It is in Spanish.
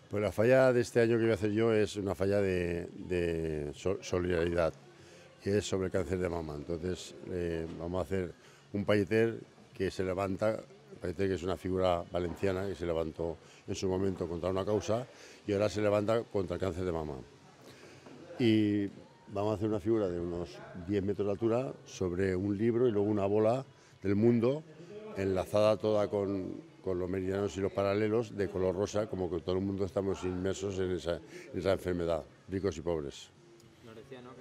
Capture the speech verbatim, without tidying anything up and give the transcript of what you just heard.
Pues la falla de este año que voy a hacer yo es una falla de, de so- solidaridad, que es sobre el cáncer de mama. Entonces eh, vamos a hacer un payeter que se levanta, payeter que es una figura valenciana que se levantó en su momento contra una causa y ahora se levanta contra el cáncer de mama. Y vamos a hacer una figura de unos diez metros de altura sobre un libro y luego una bola del mundo enlazada toda con, con los meridianos y los paralelos de color rosa, como que todo el mundo estamos inmersos en esa, en esa enfermedad, ricos y pobres. Nos decía, ¿no?